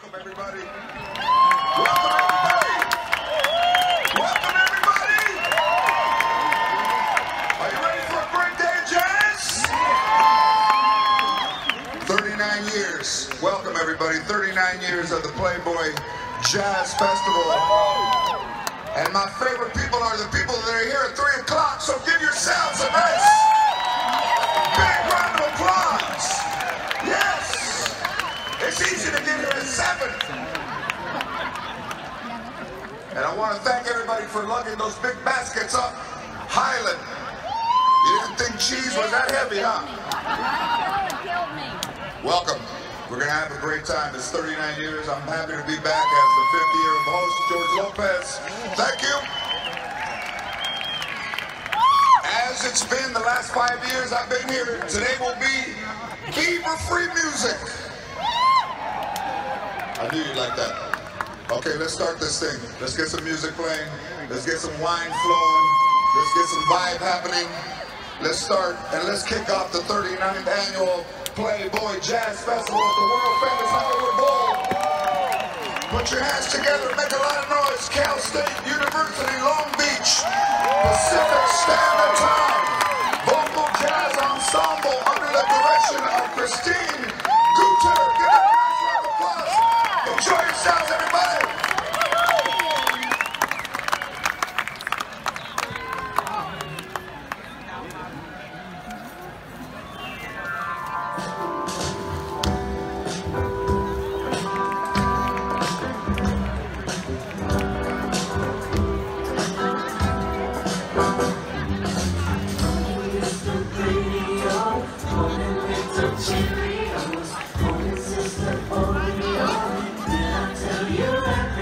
Welcome everybody. Welcome everybody. Welcome everybody. Are you ready for a great day of jazz? 39 years. Welcome everybody. 39 years of the Playboy Jazz Festival. And my favorite people are the people that are here at 3 o'clock, so give yourselves a nice big round of applause. Yes! It's easy to get here at 7. And I want to thank everybody for lugging those big baskets up. Highland. You didn't think cheese was that heavy, huh? Welcome. We're going to have a great time. It's 39 years. I'm happy to be back as the 5th year of host, George Lopez. Thank you. As it's been the last 5 years I've been here, today will be Bieber-free music. I knew you'd like that. Okay, let's start this thing. Let's get some music playing. Let's get some wine flowing. Let's get some vibe happening. Let's start and let's kick off the 39th annual Playboy Jazz Festival at the world-famous Hollywood Bowl. Put your hands together, make a lot of noise. Cal State University, Long Beach, Pacific Standard Time, Vocal Jazz Ensemble under the direction of Christine Guter. Give them a nice round of applause. Enjoy yourselves, everybody. Cheerios, oh, Sister Oreo, did I tell you that?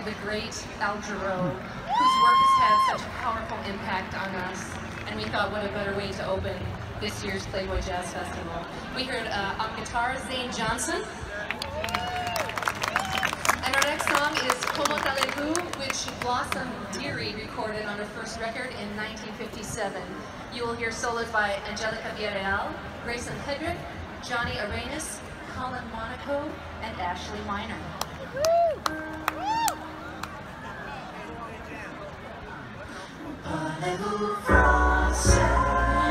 the great Al Jarreau, whose work has had such a powerful impact on us. And we thought, what a better way to open this year's Playboy Jazz Festival. We heard on guitar, Zane Johnson. And our next song is Comment allez-vous, which Blossom Dearie recorded on her first record in 1957. You will hear solos by Angelica Villarreal, Grayson Hedrick, Johnny Arenas, Colin Monaco, and Ashley Minor. Parlez-vous français?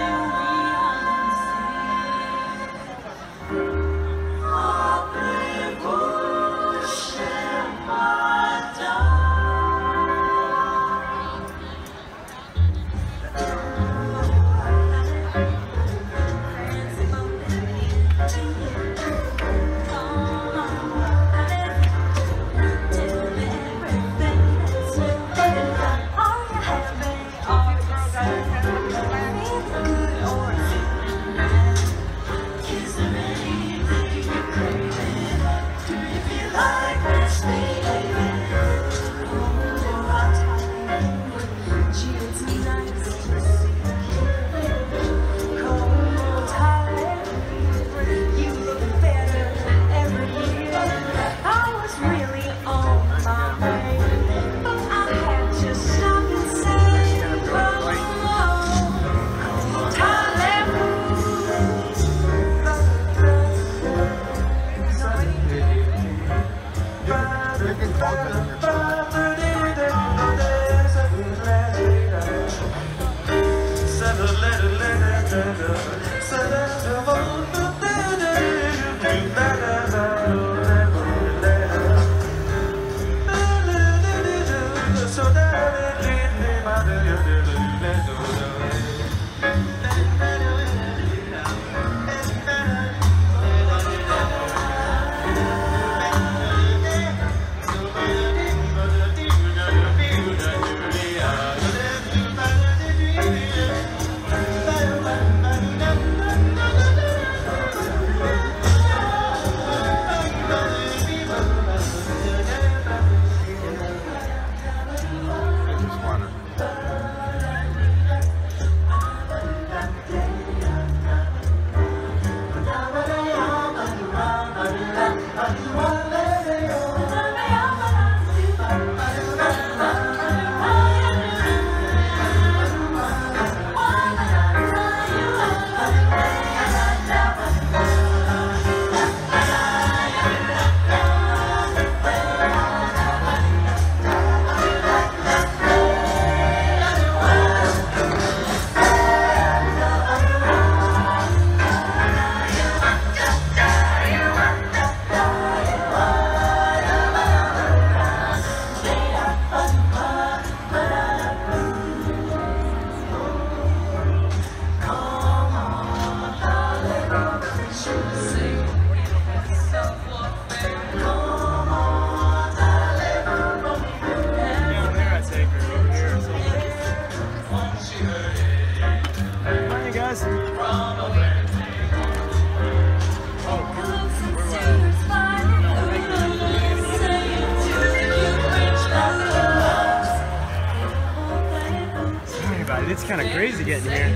It's kind of crazy getting here.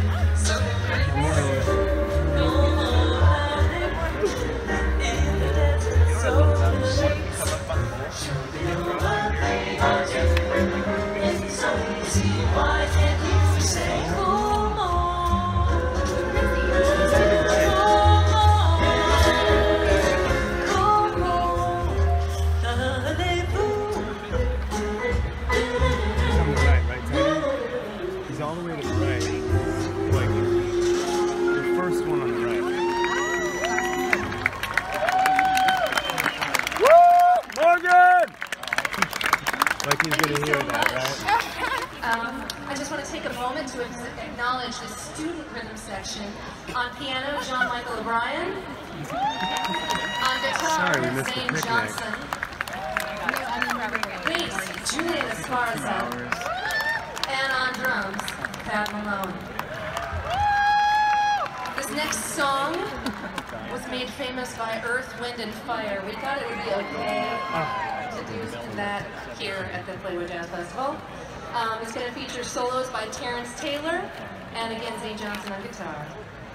All the way to the right, like the first one on the right. Woo! Morgan! Like he's gonna hear that, right? I just want to take a moment to acknowledge the student rhythm section. On piano, John Michael O'Brien. On guitar, Zane Johnson. Bass, Julian Esparza. And on drums, Pat Malone. This next song was made famous by Earth, Wind, and Fire. We thought it would be okay to do that here at the Playboy Jazz Festival. It's going to feature solos by Terrence Taylor and again Zane Johnson on guitar.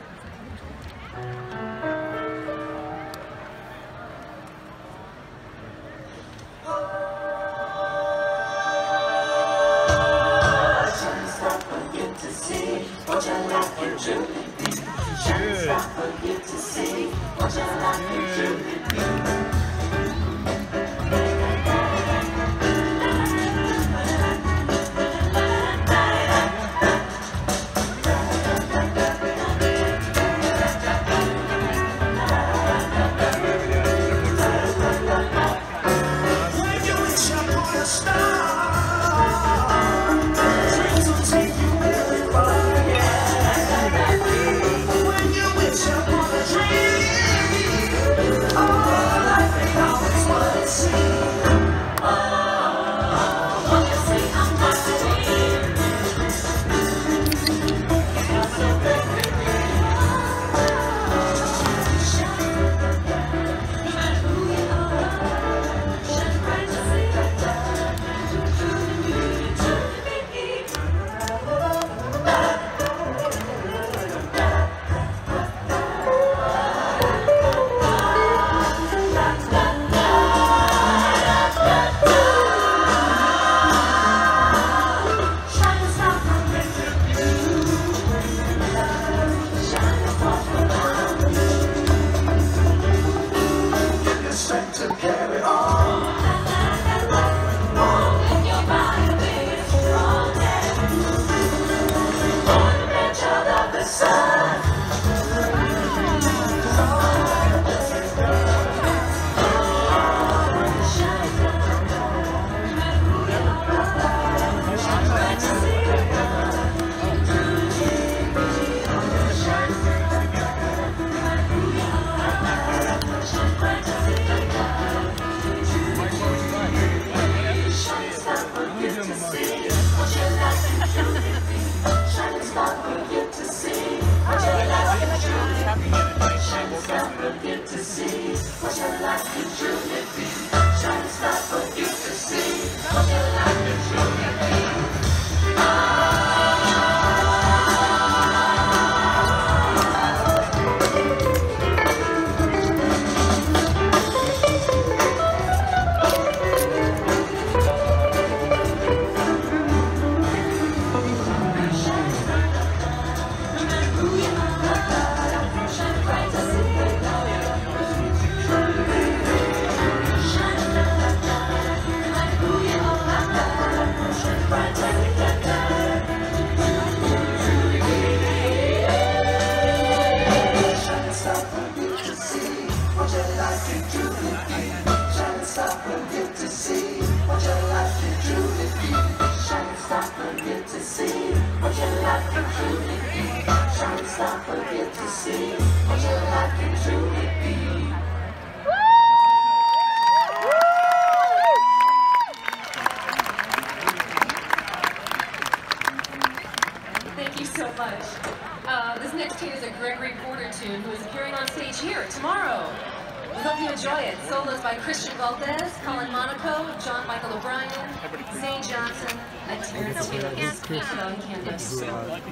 Thank you so much. This next tune is a Gregory Porter tune who is appearing on stage here tomorrow. We hope you enjoy it. Solos by Christian Valdez, Colin Monaco, John Michael O'Brien, Zane Johnson, and Terrence Taylor. And Pete on campus.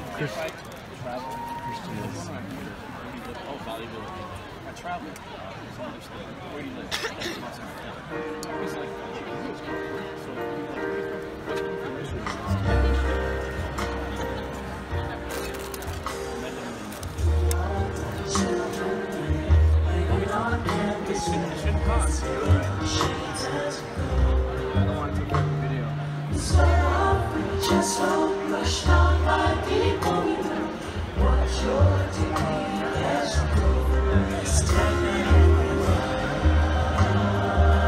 Just so rushed on by people, what you're doing as you go, standing in the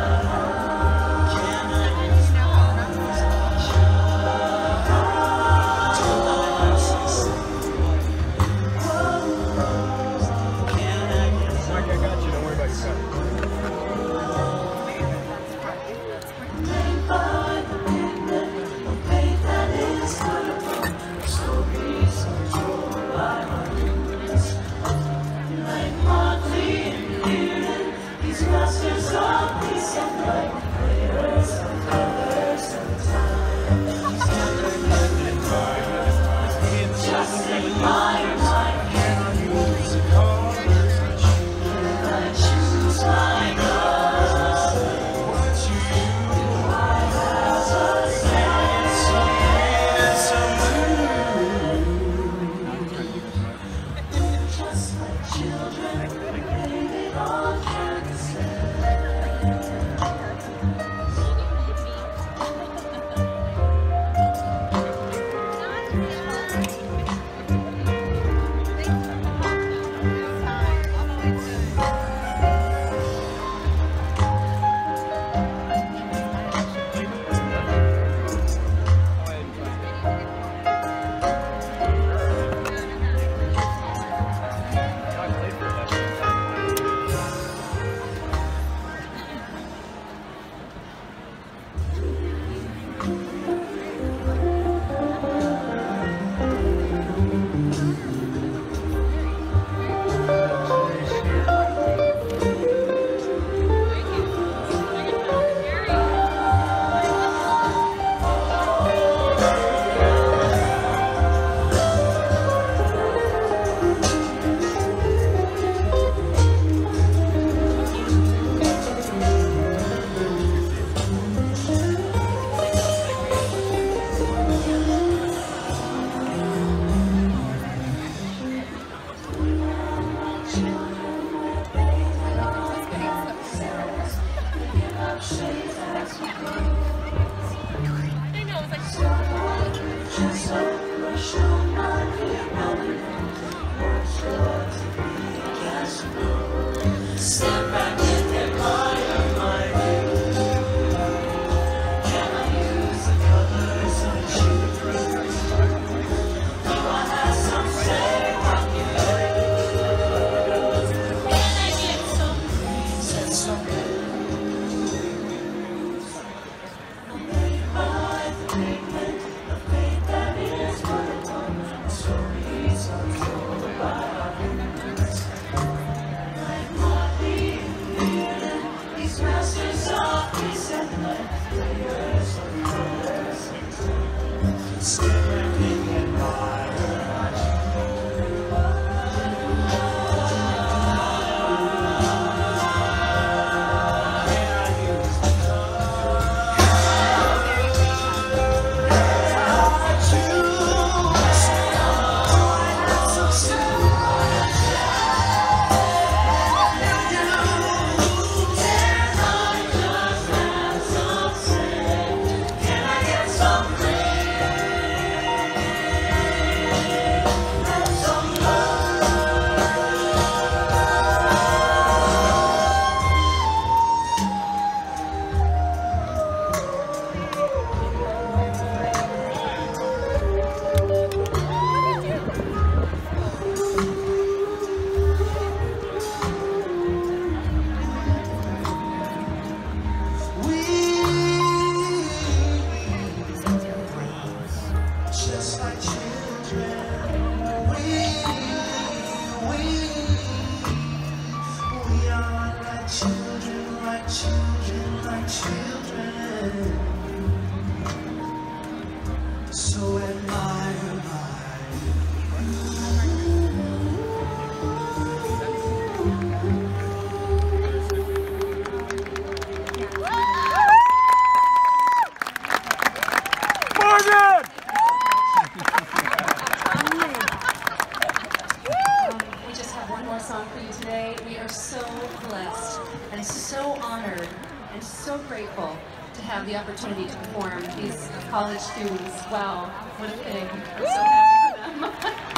The opportunity to perform these college students. Wow, what a thing. I'm so happy for them.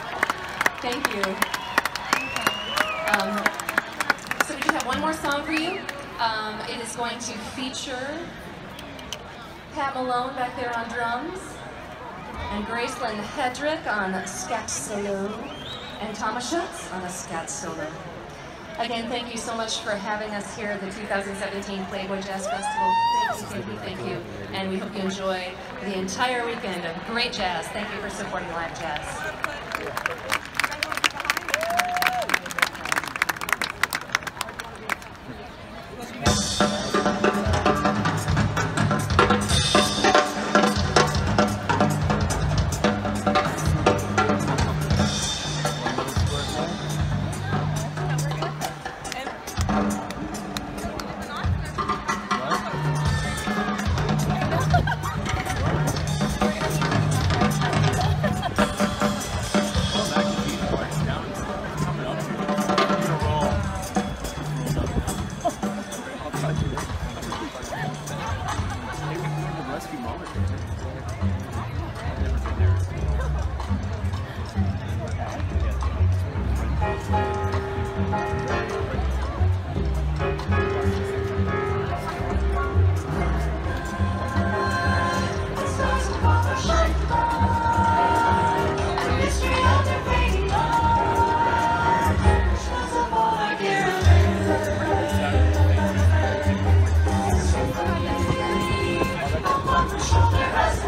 Thank you. So we just have one more song for you. It is going to feature Pat Malone back there on drums, and Gracelyn Hedrick on scat solo, and Thomas Schutz on a scat solo. Again, thank you so much for having us here at the 2017 Playboy Jazz Festival. Thank you, thank you. And we hope you enjoy the entire weekend of great jazz. Thank you for supporting live jazz. Shoulder has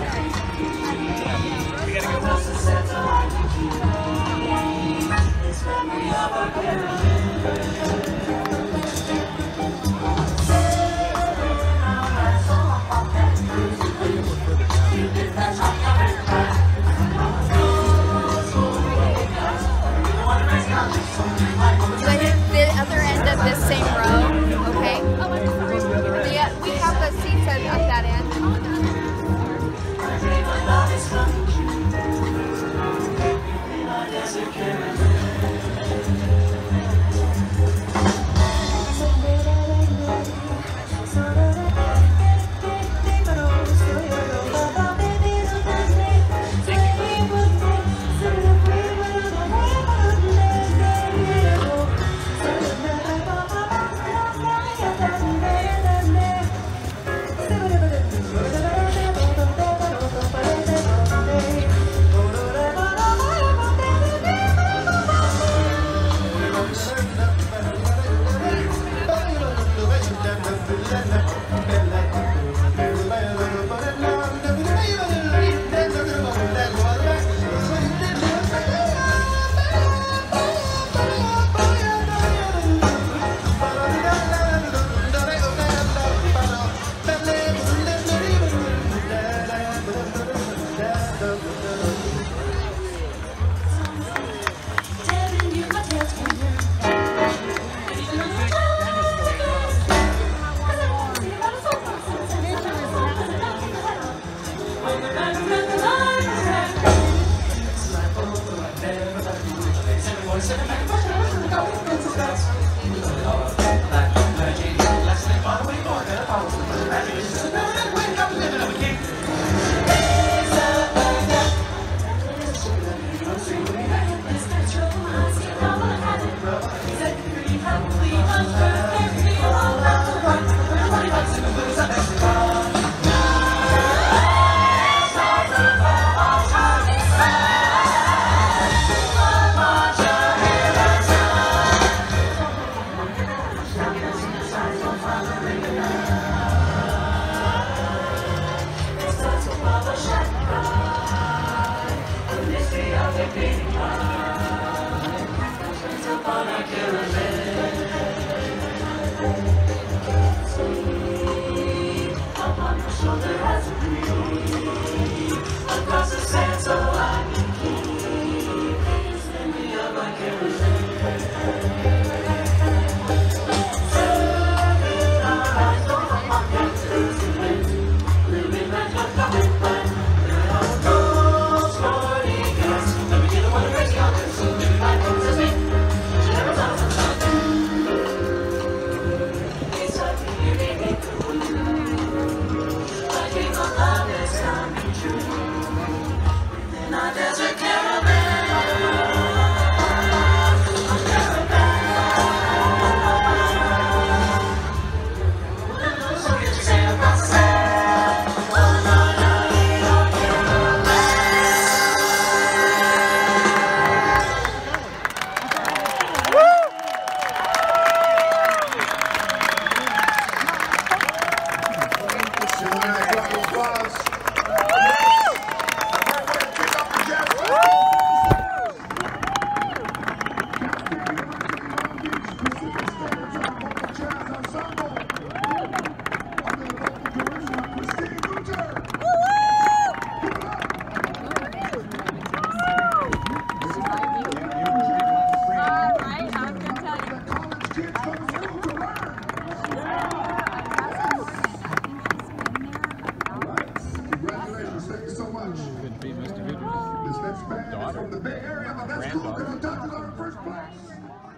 This next band is from the Bay Area, but that's cool because I'm talking about our first place.